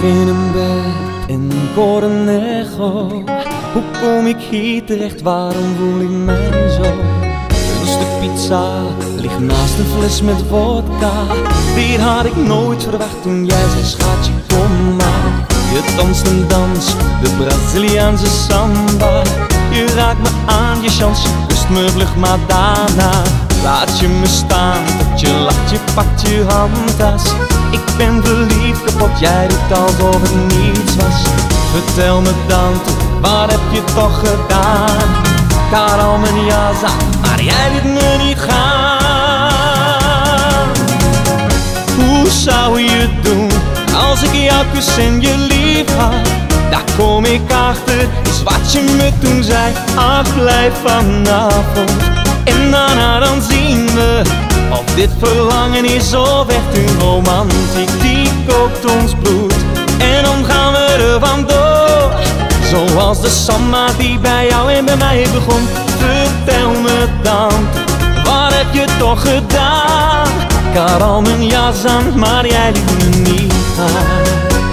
in een bed in Cornejo. Hoe kom ik hier terecht, waarom voel ik mij zo? Een stuk pizza ligt naast een fles met vodka. Dit had ik nooit verwacht toen jij zei schatje kom maar. Je danst een dans, de Braziliaanse samba. Je raakt me aan, je chance, je kust me vlug maar daarna laat je me staan, tot je lacht, je pakt je handtas. Ik ben verliefd kapot, jij doet alsof het niets was. Vertel me dan toch, wat heb je toch gedaan? Ik had al mijn jas aan, maar jij liet me niet gaan. Hoe zou je het doen, als ik jou kus en je lief had? Daar kom ik achter, is wat je me toen zei. Ach, blijf vanavond. En daarna dan zien we of dit verlangen is of echt een romantiek die kookt ons bloed. En dan gaan we er vandoor, zoals de samba die bij jou en bij mij begon. Vertel me dan, wat heb je toch gedaan? Ik had al mijn jas aan, maar jij liet me niet gaan.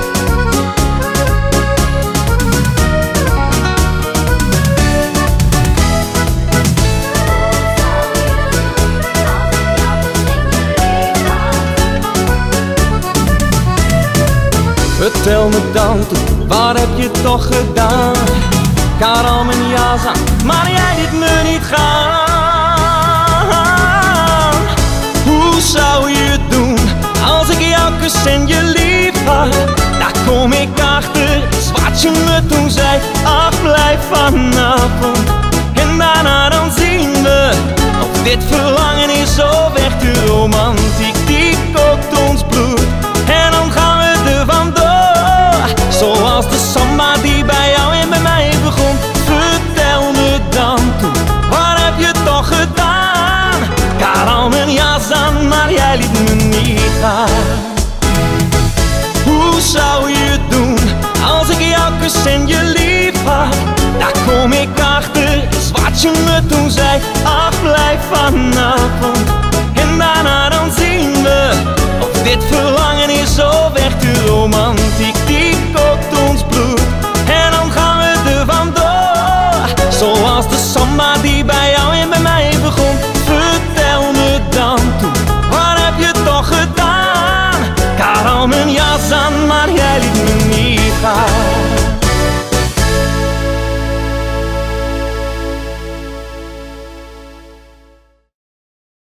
Vertel me dan toe, wat heb je toch gedaan? Ik had al mijn jas aan, maar jij liet me niet gaan. Hoe zou je het doen, als ik jou kus en je lief had? Daar kom ik achter, is wat je me toen zei. Ach, blijf vanavond. En daarna dan zien we of dit verlangen is of echt de romantiek die kookt ons bloed. En dan gaan we er vandoor, zoals de samba die bij jou en bij mij begon. Vertel me dan toe, wat heb je toch gedaan? Ik had al mijn jas aan, maar jij liet me niet gaan. Hoe zou je het doen, als ik jou kus en je lief had? Daar kom ik achter, is wat je me toen zei. Ach, blijf vanavond. En daarna dan zien we of dit verlangen is of echt de romantiek die kookt ons bloed. En dan gaan we er vandoor, zoals de samba die bij